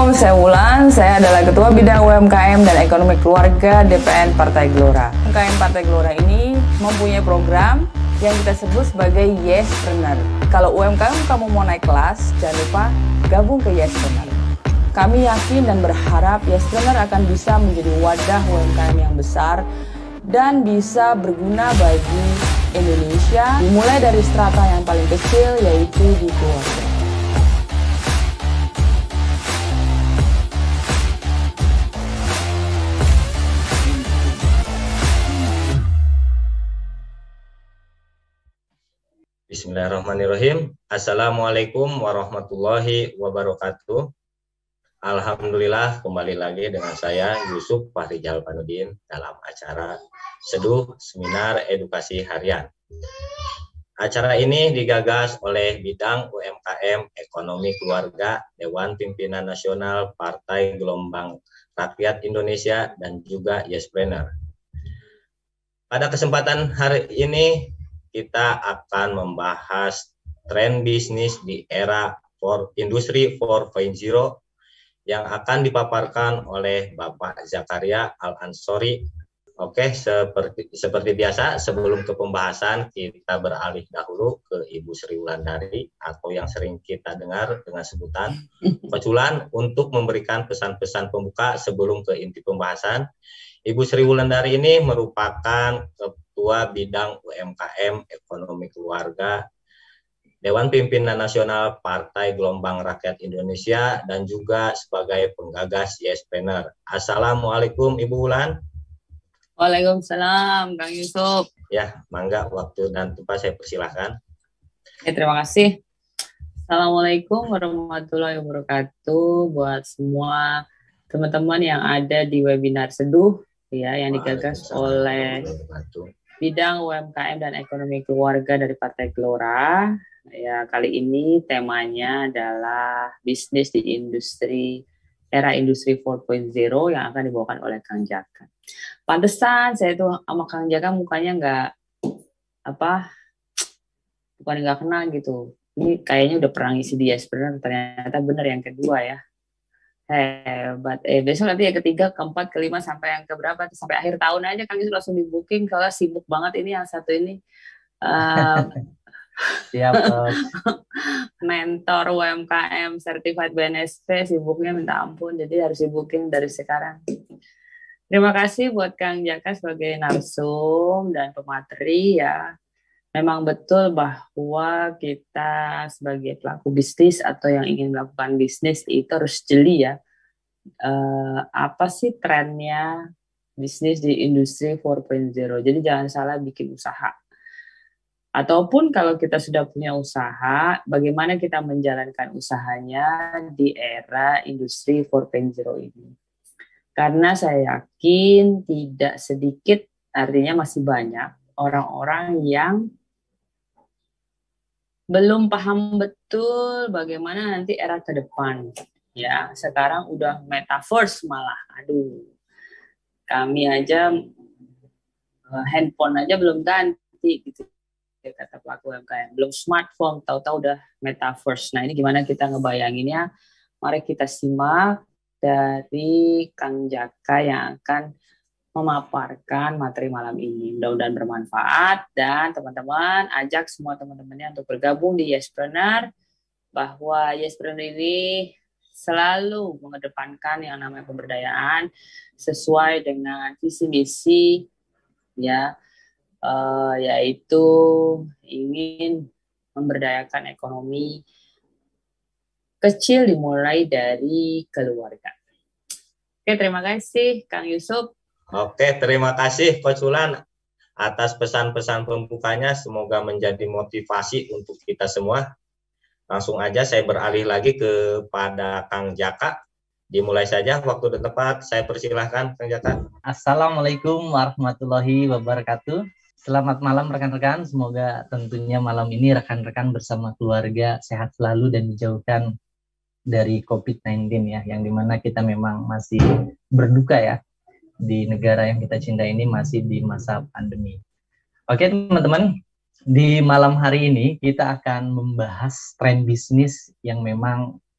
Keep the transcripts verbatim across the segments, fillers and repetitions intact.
Assalamualaikum, saya Wulan. Saya adalah Ketua Bidang U M K M dan Ekonomi Keluarga D P N Partai Gelora. U M K M Partai Gelora ini mempunyai program yang kita sebut sebagai Yespreneur. Kalau U M K M kamu mau naik kelas, jangan lupa gabung ke Yespreneur. Kami yakin dan berharap Yespreneur akan bisa menjadi wadah U M K M yang besar dan bisa berguna bagi Indonesia, dimulai dari strata yang paling kecil, yaitu di keluarga. Bismillahirrahmanirrahim. Assalamualaikum warahmatullahi wabarakatuh. Alhamdulillah, kembali lagi dengan saya Yusuf Fahrijal Panudin dalam acara Seduh Seminar Edukasi Harian. Acara ini digagas oleh Bidang U M K M Ekonomi Keluarga Dewan Pimpinan Nasional Partai Gelombang Rakyat Indonesia dan juga Yespreneur. Pada kesempatan hari ini kita akan membahas tren bisnis di era for industri empat titik nol yang akan dipaparkan oleh Bapak Zakaria Al-Ansori. Oke, seperti seperti biasa, sebelum ke pembahasan kita beralih dahulu ke Ibu Sri Wulandari atau yang sering kita dengar dengan sebutan Koculan untuk memberikan pesan-pesan pembuka sebelum ke inti pembahasan. Ibu Sri Wulandari ini merupakan Ketua Bidang U M K M Ekonomi Keluarga Dewan Pimpinan Nasional Partai Gelombang Rakyat Indonesia dan juga sebagai penggagas Yespreneur. Assalamualaikum Ibu Wulan. Waalaikumsalam Kang Yusuf. Ya, mangga waktu dan tempat saya persilahkan. Ya, terima kasih. Assalamualaikum warahmatullahi wabarakatuh buat semua teman-teman yang ada di webinar Seduh ya yang digagas oleh Bidang U M K M dan Ekonomi Keluarga dari Partai Gelora. Ya, kali ini temanya adalah bisnis di industri era industri empat titik nol yang akan dibawakan oleh Kang Jaka. Pantesan saya tuh sama Kang Jaka mukanya nggak apa, bukan nggak kenal gitu. Ini kayaknya udah pernah ngisi di Yespreneur, ternyata bener yang kedua ya. Hebat. Eh besok nanti yang ketiga, keempat, kelima sampai yang keberapa? Sampai akhir tahun aja Kang Yusuf langsung di booking. Soalnya sibuk banget ini yang satu ini. Uh, Siap. Mentor U M K M Certified B N S P, sibuknya minta ampun. Jadi harus di booking dari sekarang. Terima kasih buat Kang Jaka sebagai narsum dan pemateri ya. Memang betul bahwa kita sebagai pelaku bisnis atau yang ingin melakukan bisnis itu harus jeli ya. Uh, apa sih trennya bisnis di industri empat titik nol. Jadi jangan salah bikin usaha. Ataupun kalau kita sudah punya usaha, bagaimana kita menjalankan usahanya di era industri empat titik nol ini. Karena saya yakin tidak sedikit, artinya masih banyak orang-orang yang belum paham betul bagaimana nanti era ke depan. Ya, sekarang udah metaverse malah. Aduh, kami aja handphone aja belum ganti gitu. Kata pelaku U M K M, belum smartphone, tahu-tahu udah metaverse. Nah, ini gimana kita ngebayanginnya? Mari kita simak dari Kang Jaka yang akan memaparkan materi malam ini. Mudah-mudahan bermanfaat dan teman-teman ajak semua teman-temannya untuk bergabung di Yespreneur, bahwa Yespreneur ini selalu mengedepankan yang namanya pemberdayaan sesuai dengan visi misi ya, uh, yaitu ingin memberdayakan ekonomi kecil dimulai dari keluarga. Oke, terima kasih Kang Yusuf. Oke, terima kasih Coach Wulan atas pesan-pesan pembukanya. Semoga menjadi motivasi untuk kita semua. Langsung aja saya beralih lagi kepada Kang Jaka. Dimulai saja waktu dan tempat. Saya persilahkan Kang Jaka. Assalamualaikum warahmatullahi wabarakatuh. Selamat malam rekan-rekan. Semoga tentunya malam ini rekan-rekan bersama keluarga sehat selalu dan dijauhkan dari covid sembilan belas ya, yang dimana kita memang masih berduka ya di negara yang kita cinta ini, masih di masa pandemi. Oke teman-teman, di malam hari ini kita akan membahas tren bisnis yang memang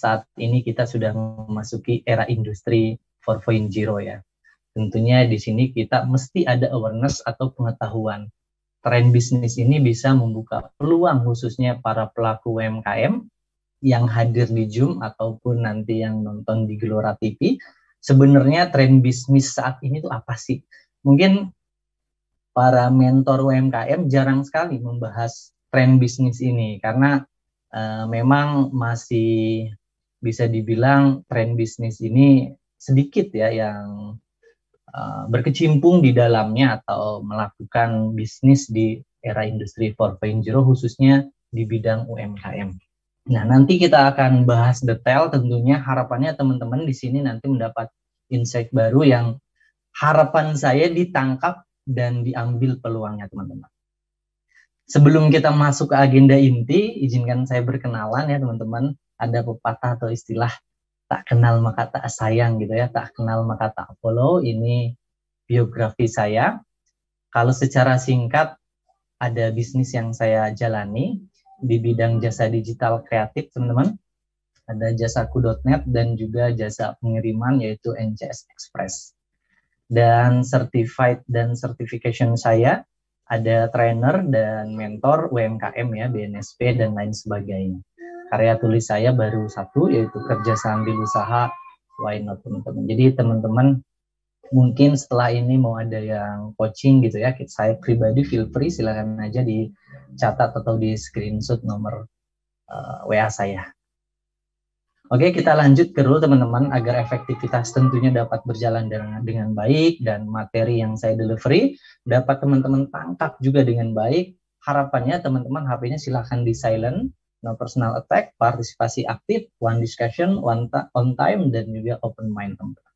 saat ini kita sudah memasuki era industri empat titik nol ya. Tentunya di sini kita mesti ada awareness atau pengetahuan. Tren bisnis ini bisa membuka peluang khususnya para pelaku U M K M yang hadir di Zoom ataupun nanti yang nonton di Gelora T V. Sebenarnya tren bisnis saat ini tuh apa sih? Mungkin para mentor U M K M jarang sekali membahas tren bisnis ini karena uh, memang masih bisa dibilang tren bisnis ini sedikit ya yang uh, berkecimpung di dalamnya atau melakukan bisnis di era industri empat titik nol khususnya di bidang U M K M. Nah, nanti kita akan bahas detail, tentunya harapannya teman-teman di sini nanti mendapat insight baru yang harapan saya ditangkap dan diambil peluangnya teman-teman. Sebelum kita masuk ke agenda inti, izinkan saya berkenalan ya teman-teman. Ada pepatah atau istilah tak kenal maka tak sayang gitu ya, tak kenal maka tak follow. Ini biografi saya. Kalau secara singkat, ada bisnis yang saya jalani di bidang jasa digital kreatif teman-teman. Ada jasaku dot net dan juga jasa pengiriman yaitu N C S Express. Dan certified dan certification saya ada trainer dan mentor U M K M ya, B N S P dan lain sebagainya. Karya tulis saya baru satu yaitu kerja sambil usaha, why not teman-teman. Jadi teman-teman mungkin setelah ini mau ada yang coaching gitu ya, saya pribadi feel free, silakan aja dicatat atau di screenshot nomor uh, W A saya. Oke, kita lanjut ke dulu teman-teman agar efektivitas tentunya dapat berjalan dengan, dengan baik dan materi yang saya delivery dapat teman-teman tangkap juga dengan baik. Harapannya teman-teman H P-nya silahkan di silent, no personal attack, partisipasi aktif, one discussion, one ta on time, dan juga open mind teman-teman.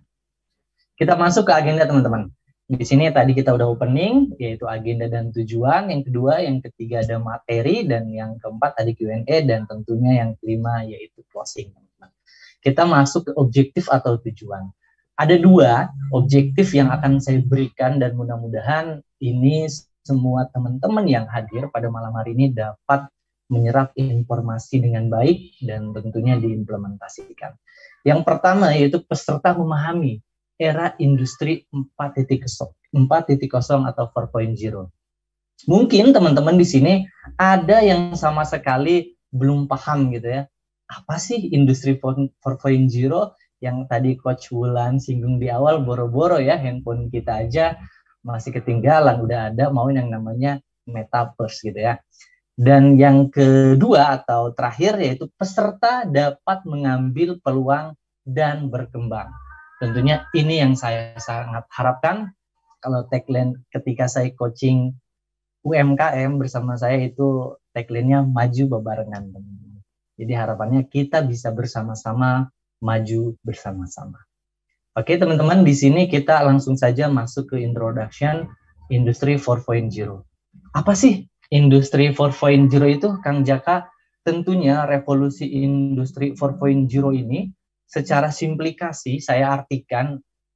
Kita masuk ke agenda teman-teman. Di sini tadi kita udah opening, yaitu agenda dan tujuan. Yang kedua, yang ketiga ada materi, dan yang keempat ada Q and A, dan tentunya yang kelima yaitu closing teman-teman. Kita masuk ke objektif atau tujuan. Ada dua objektif yang akan saya berikan dan mudah-mudahan ini semua teman-teman yang hadir pada malam hari ini dapat menyerap informasi dengan baik dan tentunya diimplementasikan. Yang pertama yaitu peserta memahami era industri empat titik nol atau empat titik nol. Mungkin teman-teman di sini ada yang sama sekali belum paham gitu ya. Apa sih industri empat titik nol yang tadi Coach Wulan singgung di awal, boro-boro ya handphone kita aja masih ketinggalan, udah ada mau yang namanya metaverse gitu ya. Dan yang kedua atau terakhir yaitu peserta dapat mengambil peluang dan berkembang. Tentunya ini yang saya sangat harapkan. Kalau tagline ketika saya coaching U M K M bersama saya itu tagline-nya maju bebarengan. Jadi harapannya kita bisa bersama-sama maju bersama-sama. Oke teman-teman, di sini kita langsung saja masuk ke introduction industri empat titik nol. Apa sih industri empat titik nol itu, Kang Jaka? Tentunya revolusi industri empat titik nol ini secara simplikasi saya artikan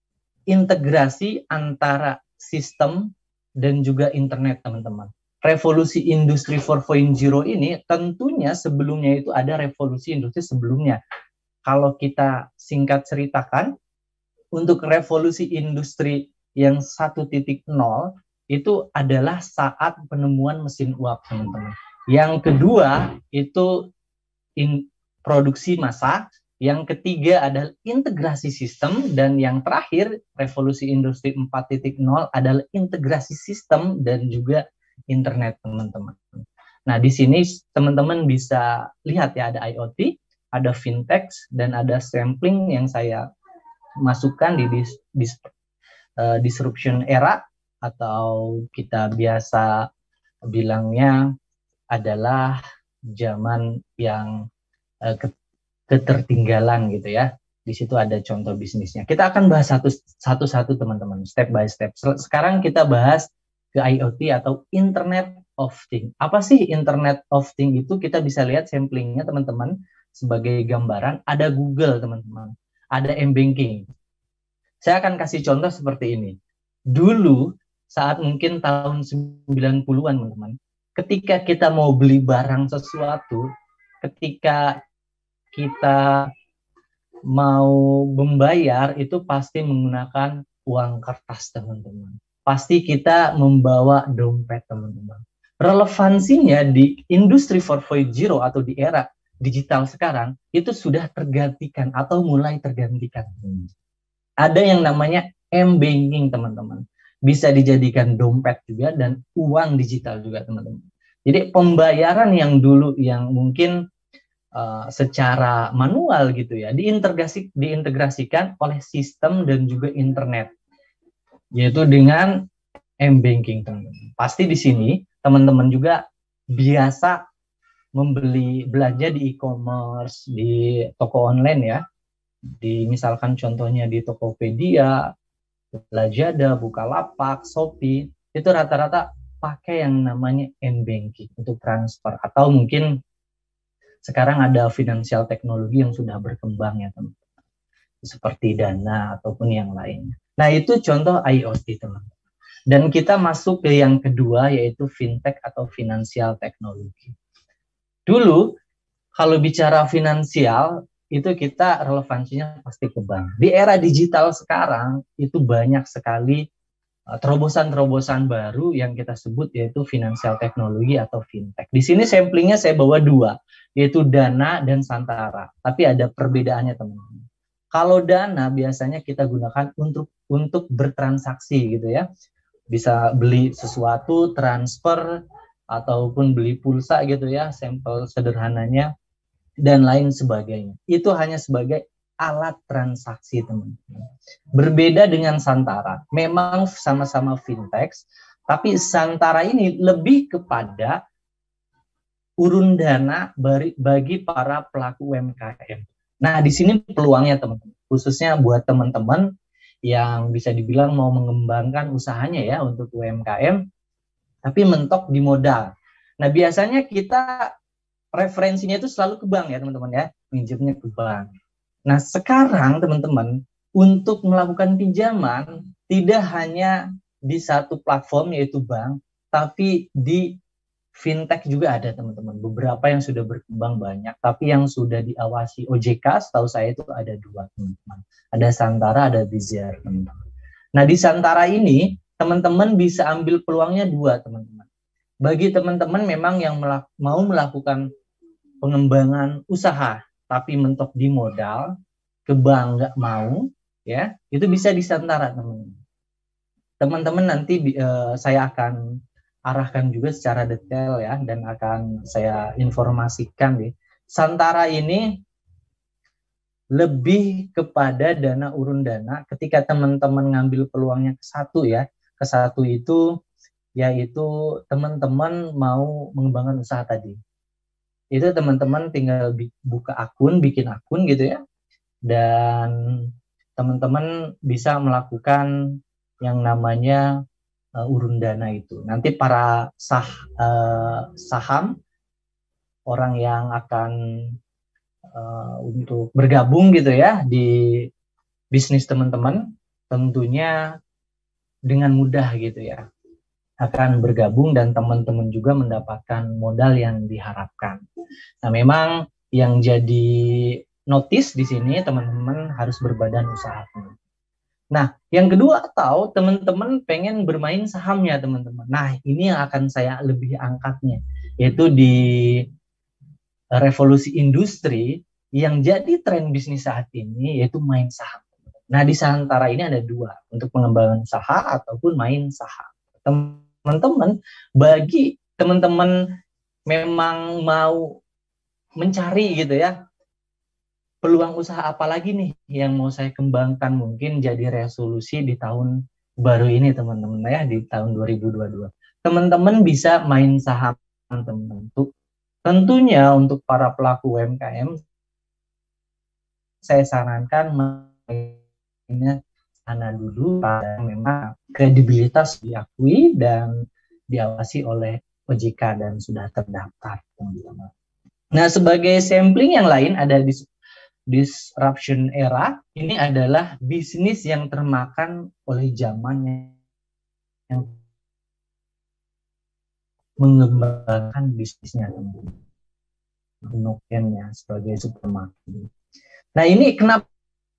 integrasi antara sistem dan juga internet teman-teman. Revolusi industri empat titik nol ini tentunya sebelumnya itu ada revolusi industri sebelumnya. Kalau kita singkat ceritakan, untuk revolusi industri yang satu titik nol itu adalah saat penemuan mesin uap teman-teman. Yang kedua itu in, produksi massa. Yang ketiga adalah integrasi sistem, dan yang terakhir revolusi industri empat titik nol adalah integrasi sistem dan juga internet teman-teman. Nah di sini teman-teman bisa lihat ya, ada I O T, ada fintech, dan ada sampling yang saya masukkan di dis, dis, uh, disruption era atau kita biasa bilangnya adalah zaman yang uh, ketertinggalan gitu ya. Di situ ada contoh bisnisnya. Kita akan bahas satu satu-satu teman-teman, step by step. Sekarang kita bahas ke I O T atau Internet of Things. Apa sih Internet of Things itu? Kita bisa lihat samplingnya teman-teman sebagai gambaran. Ada Google teman-teman, ada M-Banking. Saya akan kasih contoh seperti ini. Dulu saat mungkin tahun sembilan puluhan teman-teman, ketika kita mau beli barang sesuatu, ketika kita mau membayar itu pasti menggunakan uang kertas, teman-teman. Pasti kita membawa dompet, teman-teman. Relevansinya di industri empat titik nol atau di era digital sekarang itu sudah tergantikan atau mulai tergantikan. Ada yang namanya m-banking, teman-teman. Bisa dijadikan dompet juga dan uang digital juga, teman-teman. Jadi pembayaran yang dulu yang mungkin Uh, secara manual gitu ya, diintegrasi, diintegrasikan oleh sistem dan juga internet, yaitu dengan m-banking, teman-teman. Pasti di sini teman-teman juga biasa membeli belanja di e-commerce, di toko online ya, di misalkan contohnya di Tokopedia, Lazada, Bukalapak, Shopee, itu rata-rata pakai yang namanya m-banking untuk transfer, atau mungkin sekarang ada finansial teknologi yang sudah berkembang ya teman-teman, seperti Dana ataupun yang lainnya. Nah itu contoh I O T, teman-teman. Dan kita masuk ke yang kedua, yaitu fintech atau finansial teknologi. Dulu kalau bicara finansial itu kita relevansinya pasti ke bank. Di era digital sekarang itu banyak sekali terobosan-terobosan baru yang kita sebut yaitu finansial teknologi atau fintech. Di sini samplingnya saya bawa dua, yaitu Dana dan Santara. Tapi ada perbedaannya, teman-teman. Kalau Dana biasanya kita gunakan untuk untuk bertransaksi gitu ya. Bisa beli sesuatu, transfer, ataupun beli pulsa gitu ya, sampel sederhananya, dan lain sebagainya. Itu hanya sebagai alat transaksi, teman-teman. Berbeda dengan Santara, memang sama-sama fintech, tapi Santara ini lebih kepada urun dana bagi para pelaku U M K M. Nah, di sini peluangnya, teman-teman, khususnya buat teman-teman yang bisa dibilang mau mengembangkan usahanya ya untuk U M K M, tapi mentok di modal. Nah, biasanya kita referensinya itu selalu ke bank ya, teman-teman ya, pinjamnya ke bank. Nah, sekarang teman-teman, untuk melakukan pinjaman tidak hanya di satu platform yaitu bank, tapi di fintech juga ada, teman-teman. Beberapa yang sudah berkembang banyak, tapi yang sudah diawasi O J K, setahu saya itu ada dua, teman-teman. Ada Santara, ada Bizzer, teman-teman. Nah, di Santara ini, teman-teman bisa ambil peluangnya dua, teman-teman. Bagi teman-teman memang yang melak- mau melakukan pengembangan usaha, tapi mentok di modal, ke bank nggak mau, ya itu bisa di Santara, teman-teman. Teman-teman nanti uh, saya akan arahkan juga secara detail ya, dan akan saya informasikan nih. Santara ini lebih kepada dana urun dana. Ketika teman-teman ngambil peluangnya ke satu ya, ke satu itu yaitu teman-teman mau mengembangkan usaha tadi. Itu teman-teman tinggal buka akun, bikin akun gitu ya, dan teman-teman bisa melakukan yang namanya uh, urun dana itu. Nanti para sah, uh, saham, orang yang akan uh, untuk bergabung gitu ya di bisnis teman-teman, tentunya dengan mudah gitu ya, akan bergabung dan teman-teman juga mendapatkan modal yang diharapkan. Nah, memang yang jadi notice di sini teman-teman harus berbadan usaha. Nah, yang kedua, atau teman-teman pengen bermain sahamnya, teman-teman. Nah, ini yang akan saya lebih angkatnya, yaitu di revolusi industri yang jadi tren bisnis saat ini, yaitu main saham. Nah, di Santara ini ada dua, untuk pengembangan usaha ataupun main saham. Teman-teman, bagi teman-teman memang mau mencari gitu ya, peluang usaha apa lagi nih yang mau saya kembangkan, mungkin jadi resolusi di tahun baru ini, teman-teman ya, di tahun dua ribu dua puluh dua. Teman-teman bisa main saham, teman-teman. Tentunya untuk para pelaku U M K M, saya sarankan mainnya sana dulu, karena memang kredibilitas diakui dan diawasi oleh O J K dan sudah terdaftar, teman-teman. Nah, sebagai sampling yang lain ada di disruption era, ini adalah bisnis yang termakan oleh zaman yang mengembangkan bisnisnya, teman-teman. Nokia sebagai supermarket. Nah ini kenapa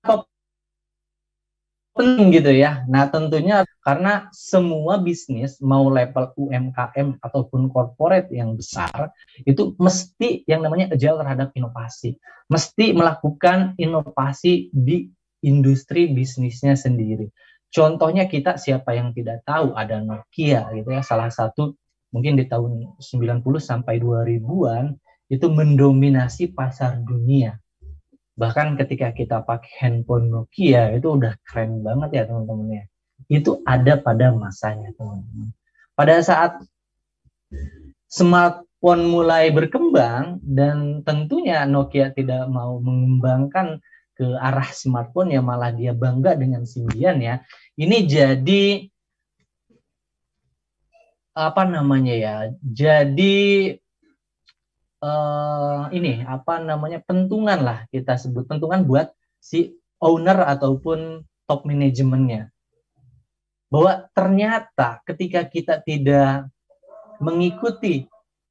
penting gitu ya? Nah tentunya karena semua bisnis mau level U M K M ataupun corporate yang besar itu mesti yang namanya agile terhadap inovasi, mesti melakukan inovasi di industri bisnisnya sendiri. Contohnya kita siapa yang tidak tahu ada Nokia gitu ya, salah satu mungkin di tahun sembilan puluh sampai dua ribuan itu mendominasi pasar dunia. Bahkan ketika kita pakai handphone Nokia itu udah keren banget ya teman-teman ya. Itu ada pada masanya teman-teman. Pada saat smartphone mulai berkembang dan tentunya Nokia tidak mau mengembangkan ke arah smartphone ya, malah dia bangga dengan Symbian ya. Ini jadi apa namanya ya? Jadi Uh, ini apa namanya pentungan lah kita sebut pentungan buat si owner ataupun top manajemennya, bahwa ternyata ketika kita tidak mengikuti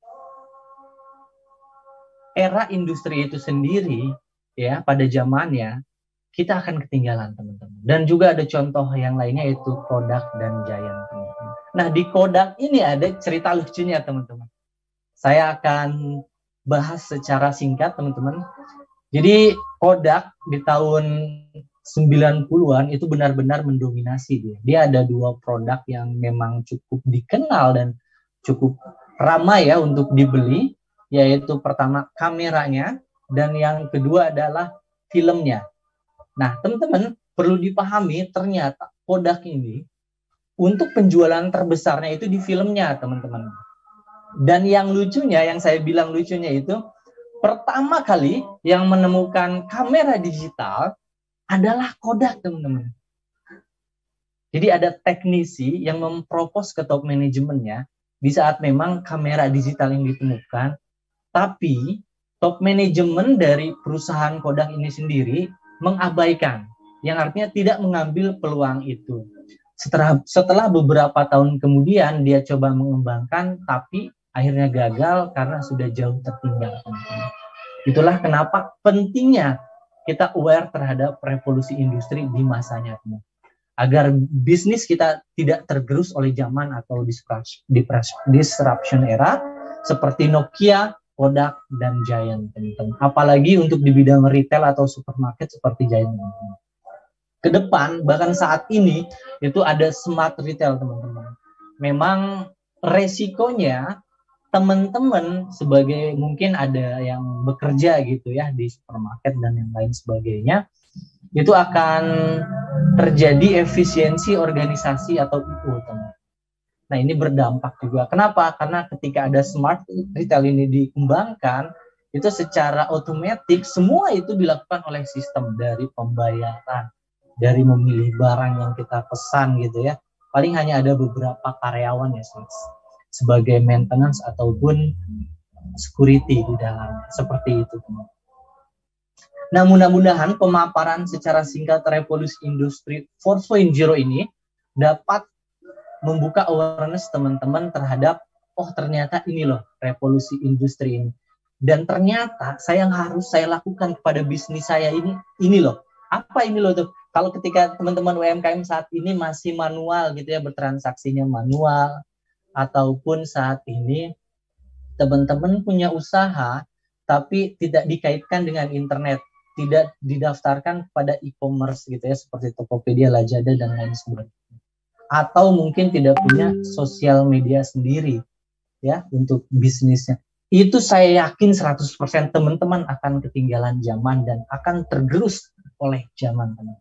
era industri itu sendiri ya pada zamannya, kita akan ketinggalan teman-teman. Dan juga ada contoh yang lainnya yaitu Kodak dan Giant teman-teman. Nah di Kodak ini ada cerita lucunya teman-teman. Saya akan bahas secara singkat teman-teman. Jadi Kodak di tahun sembilan puluhan itu benar-benar mendominasi dia. Dia ada dua produk yang memang cukup dikenal dan cukup ramai ya untuk dibeli, yaitu pertama kameranya dan yang kedua adalah filmnya. Nah, teman-teman perlu dipahami ternyata Kodak ini untuk penjualan terbesarnya itu di filmnya, teman-teman. Dan yang lucunya, yang saya bilang lucunya itu, pertama kali yang menemukan kamera digital adalah Kodak, teman-teman. Jadi ada teknisi yang mempropos ke top manajemennya di saat memang kamera digital yang ditemukan, tapi top manajemen dari perusahaan Kodak ini sendiri mengabaikan, yang artinya tidak mengambil peluang itu. Setelah, setelah beberapa tahun kemudian dia coba mengembangkan, tapi akhirnya gagal karena sudah jauh tertinggal. Itulah kenapa pentingnya kita aware terhadap revolusi industri di masanya, teman. Agar bisnis kita tidak tergerus oleh zaman atau disruption era seperti Nokia, Kodak, dan Giant, teman-teman. Apalagi untuk di bidang retail atau supermarket seperti Giant, teman-teman. Ke depan, bahkan saat ini, itu ada smart retail, teman-teman. Memang resikonya teman-teman sebagai mungkin ada yang bekerja gitu ya di supermarket dan yang lain sebagainya, itu akan terjadi efisiensi organisasi atau I O, teman. Nah ini berdampak juga. Kenapa? Karena ketika ada smart retail ini dikembangkan, itu secara otomatis semua itu dilakukan oleh sistem, dari pembayaran, dari memilih barang yang kita pesan gitu ya. Paling hanya ada beberapa karyawan ya sebagai maintenance ataupun security di dalam, seperti itu. Nah, mudah-mudahan pemaparan secara singkat revolusi industri empat titik nol ini dapat membuka awareness teman-teman terhadap, oh ternyata ini loh revolusi industri ini. Dan ternyata saya yang harus saya lakukan kepada bisnis saya ini, ini loh. Apa ini loh tuh? Kalau ketika teman-teman U M K M saat ini masih manual gitu ya, bertransaksinya manual, ataupun saat ini teman-teman punya usaha tapi tidak dikaitkan dengan internet, tidak didaftarkan pada e-commerce gitu ya, seperti Tokopedia, Lazada, dan lain sebagainya. Atau mungkin tidak punya sosial media sendiri ya untuk bisnisnya. Itu saya yakin seratus persen teman-teman akan ketinggalan zaman dan akan tergerus oleh zaman, teman.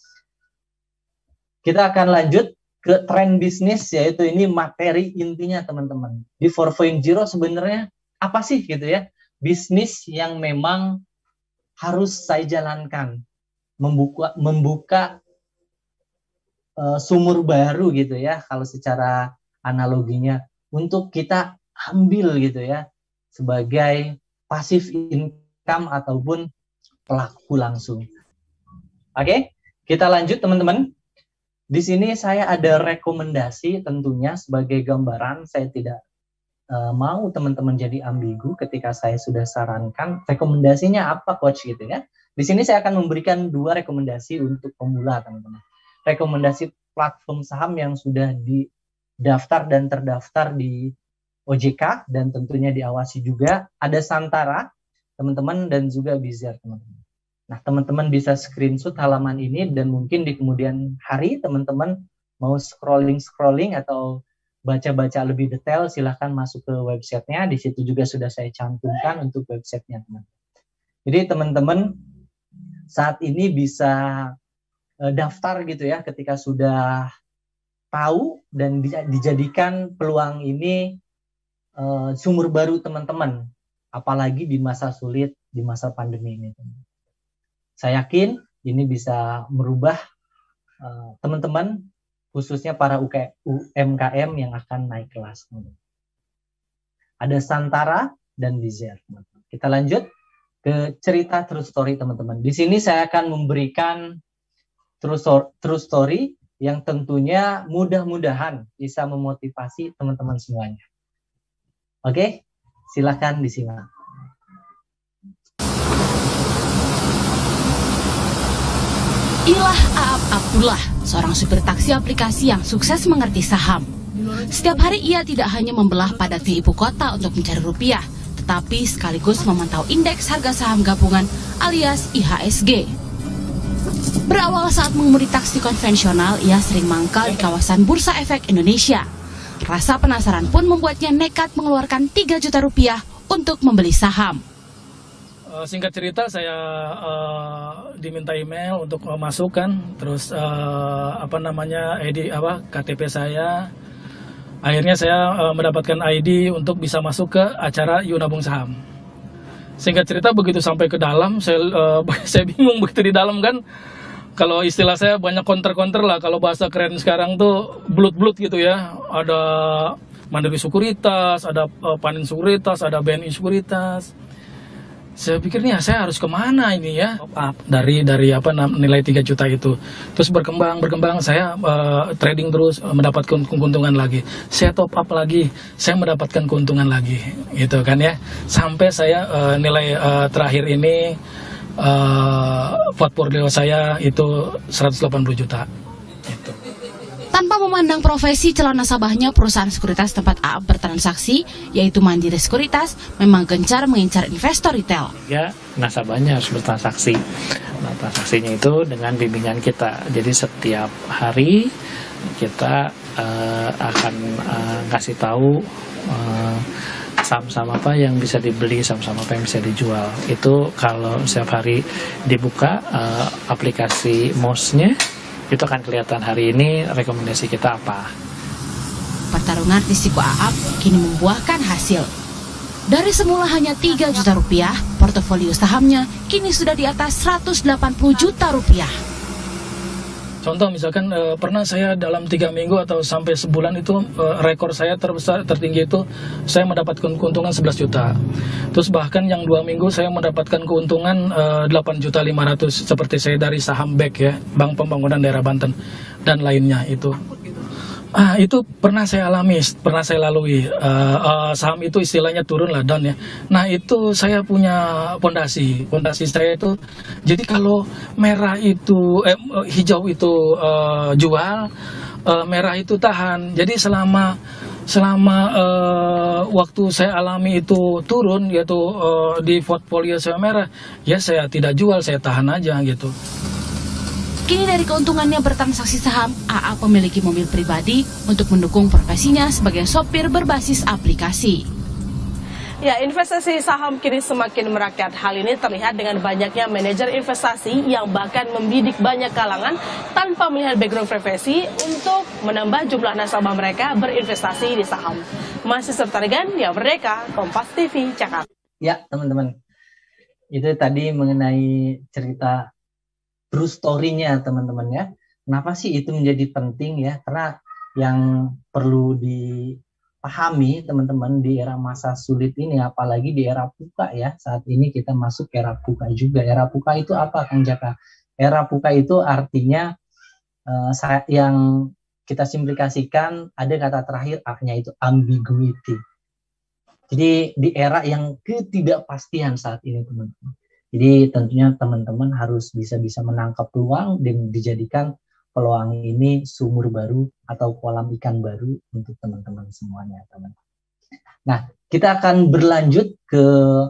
Kita akan lanjut ke tren bisnis, yaitu ini materi intinya teman-teman. Di empat titik nol sebenarnya apa sih gitu ya? Bisnis yang memang harus saya jalankan, membuka membuka uh, sumur baru gitu ya, kalau secara analoginya, untuk kita ambil gitu ya sebagai passive income ataupun pelaku langsung. Oke, kita lanjut teman-teman. Di sini saya ada rekomendasi tentunya sebagai gambaran, saya tidak uh, mau teman-teman jadi ambigu ketika saya sudah sarankan rekomendasinya apa coach gitu ya. Di sini saya akan memberikan dua rekomendasi untuk pemula teman-teman. Rekomendasi platform saham yang sudah didaftar dan terdaftar di O J K dan tentunya diawasi juga. Ada Santara teman-teman dan juga Bizer teman-teman. Nah, teman-teman bisa screenshot halaman ini dan mungkin di kemudian hari teman-teman mau scrolling-scrolling atau baca-baca lebih detail, silahkan masuk ke websitenya. Di situ juga sudah saya cantumkan untuk websitenya teman-teman. Jadi teman-teman saat ini bisa uh, daftar gitu ya ketika sudah tahu dan dijadikan peluang ini uh, sumber baru teman-teman, apalagi di masa sulit, di masa pandemi ini. Saya yakin ini bisa merubah uh, teman-teman, khususnya para U M K M yang akan naik kelas. Ada Santara dan Bizer. Kita lanjut ke cerita true story teman-teman. Di sini saya akan memberikan true story, true story yang tentunya mudah-mudahan bisa memotivasi teman-teman semuanya. Oke, silakan disimak. Inilah Aap Abdullah, seorang supir taksi aplikasi yang sukses mengerti saham. Setiap hari ia tidak hanya membelah padatnya ibu kota untuk mencari rupiah, tetapi sekaligus memantau indeks harga saham gabungan alias I H S G. Berawal saat mengemudi taksi konvensional, ia sering mangkal di kawasan Bursa Efek Indonesia. Rasa penasaran pun membuatnya nekat mengeluarkan tiga juta rupiah untuk membeli saham. Singkat cerita, saya uh, diminta email untuk uh, masukkan, terus uh, apa namanya I D apa K T P saya. Akhirnya saya uh, mendapatkan I D untuk bisa masuk ke acara Yunabung Saham. Singkat cerita, begitu sampai ke dalam, saya uh, saya bingung begitu di dalam kan. Kalau istilah saya banyak counter-counter lah. Kalau bahasa keren sekarang tuh blut-blut gitu ya. Ada Mandiri Sekuritas, ada uh, Panin Sekuritas, ada B N I Sekuritas. Saya pikir nih, saya harus kemana ini ya? Top up dari dari apa nilai tiga juta itu. Terus berkembang berkembang saya uh, trading terus, uh, mendapatkan keuntungan lagi. Saya top up lagi, saya mendapatkan keuntungan lagi, gitu kan ya. Sampai saya uh, nilai uh, terakhir ini uh, portfolio saya itu seratus delapan puluh juta. Gitu. Tanpa memandang profesi calon nasabahnya, perusahaan sekuritas tempat Aap bertransaksi, yaitu Mandiri Sekuritas, memang gencar mengincar investor retail. Ya, nasabahnya harus bertransaksi. Nah, transaksinya itu dengan bimbingan kita. Jadi setiap hari kita uh, akan uh, kasih tahu uh, saham-saham apa yang bisa dibeli, saham-saham apa yang bisa dijual. Itu kalau setiap hari dibuka uh, aplikasi M O S-nya, itu akan kelihatan hari ini rekomendasi kita apa. Pertarungan risiko Aap kini membuahkan hasil. Dari semula hanya tiga juta rupiah, portofolio sahamnya kini sudah di atas seratus delapan puluh juta rupiah. Contoh misalkan eh, pernah saya dalam tiga minggu atau sampai sebulan itu eh, rekor saya terbesar tertinggi itu saya mendapatkan keuntungan sebelas juta. Terus bahkan yang dua minggu saya mendapatkan keuntungan eh, delapan juta lima ratus seperti saya dari saham B E K ya, Bank Pembangunan Daerah Banten dan lainnya itu. Ah, itu pernah saya alami, pernah saya lalui. Uh, uh, saham itu istilahnya turun lah, down ya. Nah, itu saya punya fondasi. Fondasi saya itu, jadi kalau merah itu, eh, hijau itu uh, jual, uh, merah itu tahan. Jadi selama selama uh, waktu saya alami itu turun, yaitu uh, di portfolio saya merah, ya saya tidak jual, saya tahan aja gitu. Kini dari keuntungannya bertransaksi saham, Aap memiliki mobil pribadi untuk mendukung profesinya sebagai sopir berbasis aplikasi. Ya, investasi saham kini semakin merakyat. Hal ini terlihat dengan banyaknya manajer investasi yang bahkan membidik banyak kalangan tanpa melihat background profesi untuk menambah jumlah nasabah mereka berinvestasi di saham. Masih tertarikan, ya Merdeka, Kompas T V, Jakarta. Ya, teman-teman. Itu tadi mengenai cerita true story-nya teman-teman ya. Kenapa sih itu menjadi penting ya? Karena yang perlu dipahami teman-teman di era masa sulit ini, apalagi di era VUCA ya. Saat ini kita masuk era VUCA juga. Era VUCA itu apa Kang Jaka? Era VUCA itu artinya uh, yang kita simplikasikan ada kata terakhir A-nya itu ambiguity. Jadi di era yang ketidakpastian saat ini teman-teman. Jadi tentunya teman-teman harus bisa-bisa menangkap peluang dan dijadikan peluang ini sumur baru atau kolam ikan baru untuk teman-teman semuanya, teman-teman. Nah, kita akan berlanjut ke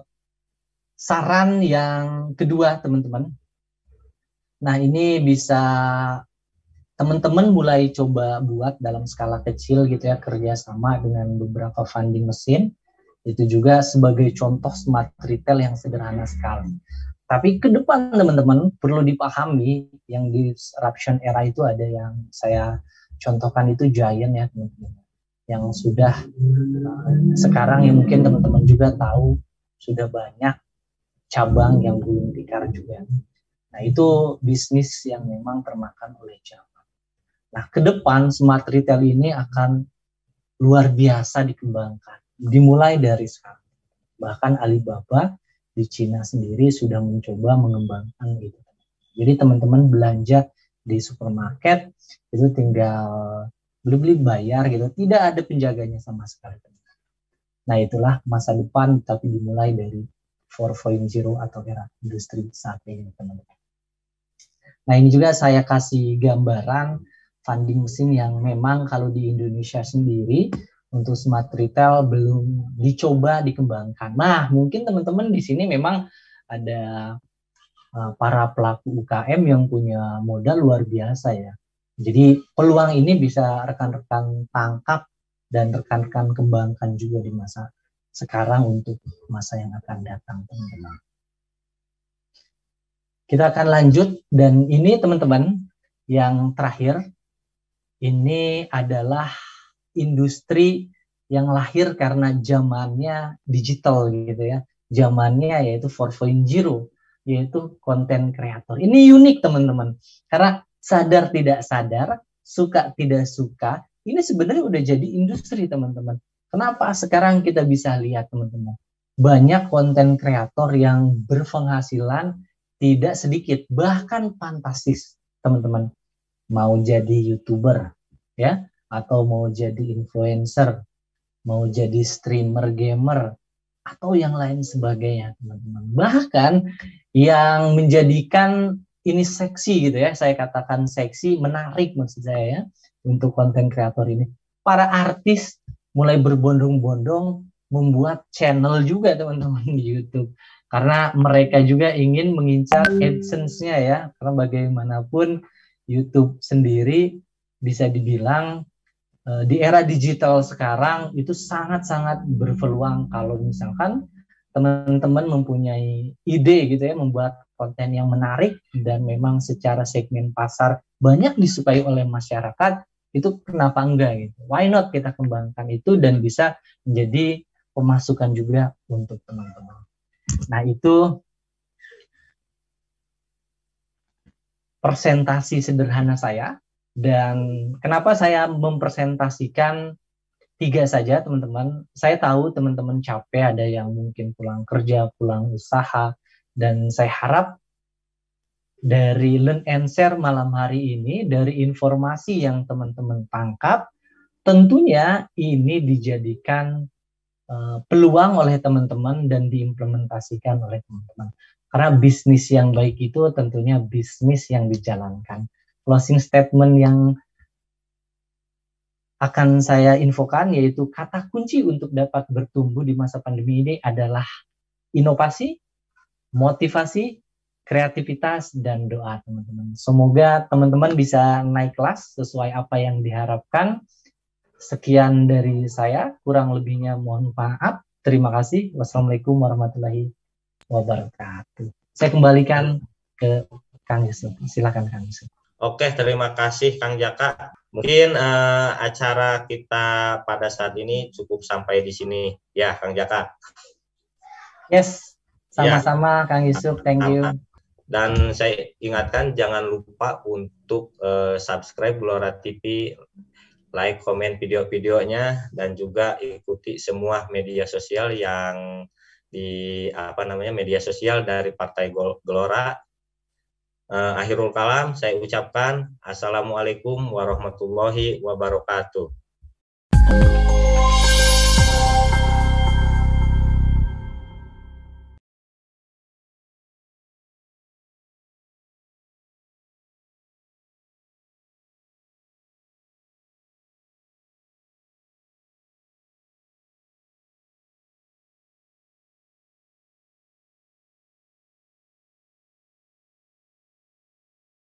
saran yang kedua, teman-teman. Nah, ini bisa teman-teman mulai coba buat dalam skala kecil gitu ya, kerjasama dengan beberapa funding mesin. Itu juga sebagai contoh smart retail yang sederhana sekali. Tapi ke depan teman-teman perlu dipahami yang di disruption era itu ada yang saya contohkan itu Giant ya teman-teman. Yang sudah uh, sekarang yang mungkin teman-teman juga tahu sudah banyak cabang yang belum tikar juga. Nah itu bisnis yang memang termakan oleh zaman. Nah ke depan smart retail ini akan luar biasa dikembangkan. Dimulai dari sekarang. Bahkan Alibaba di Cina sendiri sudah mencoba mengembangkan gitu. Jadi teman-teman belanja di supermarket itu tinggal beli-beli bayar gitu, tidak ada penjaganya sama sekali. Nah itulah masa depan tapi dimulai dari empat titik nol atau era industri saat ini teman-teman. Nah ini juga saya kasih gambaran funding mesin yang memang kalau di Indonesia sendiri untuk smart retail belum dicoba dikembangkan. Nah, mungkin teman-teman di sini memang ada uh, para pelaku U K M yang punya modal luar biasa ya. Jadi peluang ini bisa rekan-rekan tangkap dan rekan-rekan kembangkan juga di masa sekarang untuk masa yang akan datang, teman-teman. Kita akan lanjut dan ini teman-teman yang terakhir ini adalah industri yang lahir karena zamannya digital gitu ya. Zamannya yaitu empat titik nol yaitu konten kreator. Ini unik teman-teman. Karena sadar tidak sadar, suka tidak suka, ini sebenarnya udah jadi industri teman-teman. Kenapa sekarang kita bisa lihat teman-teman? Banyak konten kreator yang berpenghasilan tidak sedikit, bahkan fantastis teman-teman. Mau jadi YouTuber ya, atau mau jadi influencer, mau jadi streamer gamer, atau yang lain sebagainya, teman-teman. Bahkan yang menjadikan ini seksi gitu ya, saya katakan seksi, menarik maksud saya ya, untuk konten kreator ini. Para artis mulai berbondong-bondong membuat channel juga teman-teman di YouTube. Karena mereka juga ingin mengincar AdSense-nya ya, karena bagaimanapun YouTube sendiri bisa dibilang di era digital sekarang itu sangat-sangat berpeluang kalau misalkan teman-teman mempunyai ide gitu ya, membuat konten yang menarik dan memang secara segmen pasar banyak disukai oleh masyarakat, itu kenapa enggak gitu. Why not kita kembangkan itu dan bisa menjadi pemasukan juga untuk teman-teman. Nah itu presentasi sederhana saya. Dan kenapa saya mempresentasikan tiga saja teman-teman. Saya tahu teman-teman capek, ada yang mungkin pulang kerja, pulang usaha. Dan saya harap dari Learn and Share malam hari ini, dari informasi yang teman-teman tangkap, tentunya ini dijadikan uh, peluang oleh teman-teman dan diimplementasikan oleh teman-teman. Karena bisnis yang baik itu tentunya bisnis yang dijalankan. Closing statement yang akan saya infokan yaitu kata kunci untuk dapat bertumbuh di masa pandemi ini adalah inovasi, motivasi, kreativitas, dan doa teman-teman. Semoga teman-teman bisa naik kelas sesuai apa yang diharapkan. Sekian dari saya, kurang lebihnya mohon maaf. Terima kasih. Wassalamualaikum warahmatullahi wabarakatuh. Saya kembalikan ke Kang Yusuf. Silakan Kang Yusuf. Oke, terima kasih Kang Jaka. Mungkin uh, acara kita pada saat ini cukup sampai di sini ya Kang Jaka. Yes, sama-sama ya. Kang Yusuf, thank you. Dan saya ingatkan jangan lupa untuk uh, subscribe Gelora T V, like, komen video-videonya, dan juga ikuti semua media sosial yang di apa namanya media sosial dari Partai Gelora. Uh, akhirul kalam, saya ucapkan Assalamualaikum warahmatullahi wabarakatuh.